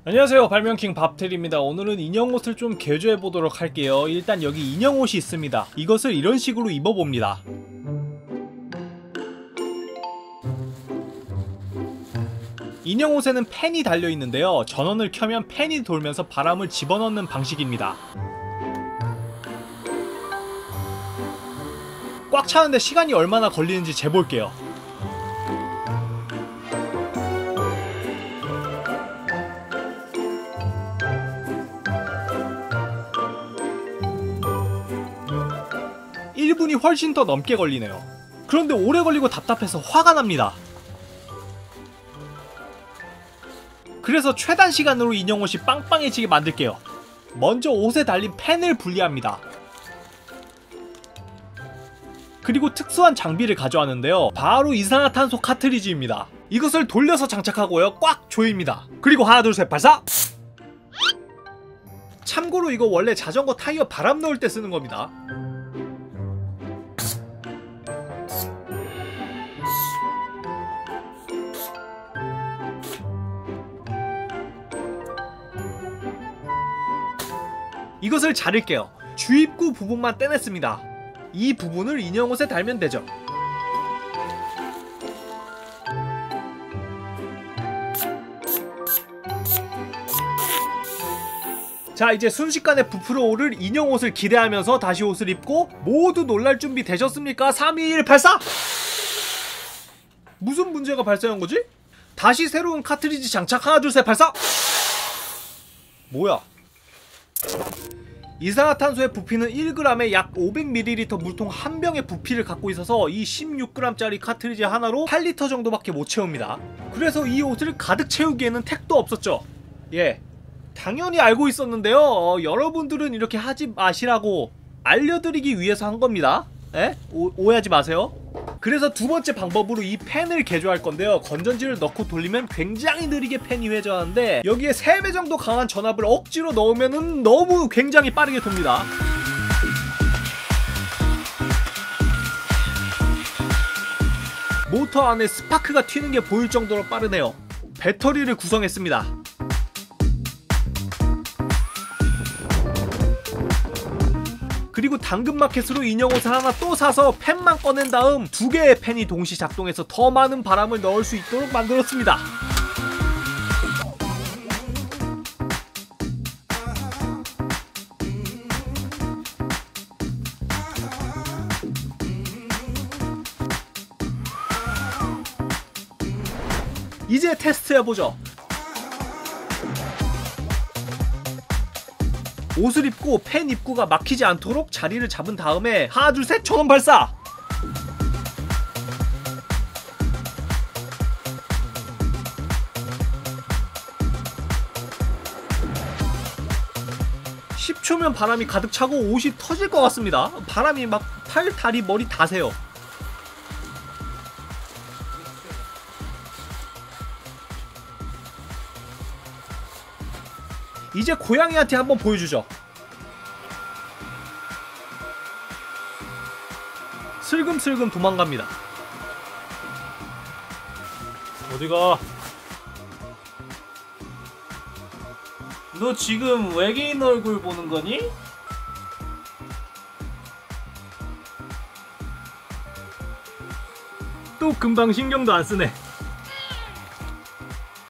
안녕하세요, 발명킹 밥텔입니다. 오늘은 인형옷을 좀 개조해보도록 할게요. 일단 여기 인형옷이 있습니다. 이것을 이런 식으로 입어봅니다. 인형옷에는 팬이 달려있는데요, 전원을 켜면 팬이 돌면서 바람을 집어넣는 방식입니다. 꽉 차는데 시간이 얼마나 걸리는지 재볼게요. (1분이) 훨씬 더 넘게 걸리네요. 그런데 오래 걸리고 답답해서 화가 납니다. 그래서 최단 시간으로 인형옷이 빵빵해지게 만들게요. 먼저 옷에 달린 팬을 분리합니다. 그리고 특수한 장비를 가져왔는데요, 바로 이산화탄소 카트리지입니다. 이것을 돌려서 장착하고요, 꽉 조입니다. 그리고 하나 둘 셋 발사! 참고로 이거 원래 자전거 타이어 바람 넣을 때 쓰는 겁니다. 이것을 자를게요. 주입구 부분만 떼냈습니다. 이 부분을 인형옷에 달면 되죠. 자, 이제 순식간에 부풀어 오를 인형옷을 기대하면서 다시 옷을 입고 모두 놀랄 준비 되셨습니까? 3, 2, 1 발사! 무슨 문제가 발생한 거지? 다시 새로운 카트리지 장착. 하나 둘 셋 발사! 뭐야? 이산화탄소의 부피는 1g에 약 500ml 물통 한 병의 부피를 갖고 있어서 이 16g짜리 카트리지 하나로 8리터 정도밖에 못 채웁니다. 그래서 이 옷을 가득 채우기에는 택도 없었죠. 예, 당연히 알고 있었는데요, 여러분들은 이렇게 하지 마시라고 알려드리기 위해서 한 겁니다. 에? 오해하지 마세요. 그래서 두 번째 방법으로 이 팬을 개조할 건데요, 건전지를 넣고 돌리면 굉장히 느리게 팬이 회전하는데 여기에 3배 정도 강한 전압을 억지로 넣으면은 너무 굉장히 빠르게 돕니다. 모터 안에 스파크가 튀는 게 보일 정도로 빠르네요. 배터리를 구성했습니다. 그리고 당근마켓으로 인형옷을 하나 또 사서 팬만 꺼낸 다음 2개의 팬이 동시 작동해서 더 많은 바람을 넣을 수 있도록 만들었습니다. 이제 테스트해보죠. 옷을 입고 팬 입구가 막히지 않도록 자리를 잡은 다음에 하나 둘 셋 전원 발사! 10초면 바람이 가득 차고 옷이 터질 것 같습니다. 바람이 막 팔, 다리, 머리 다 새요. 이제 고양이한테 한번 보여주죠. 슬금슬금 도망갑니다. 어디가? 너 지금 외계인 얼굴 보는 거니? 또 금방 신경도 안 쓰네.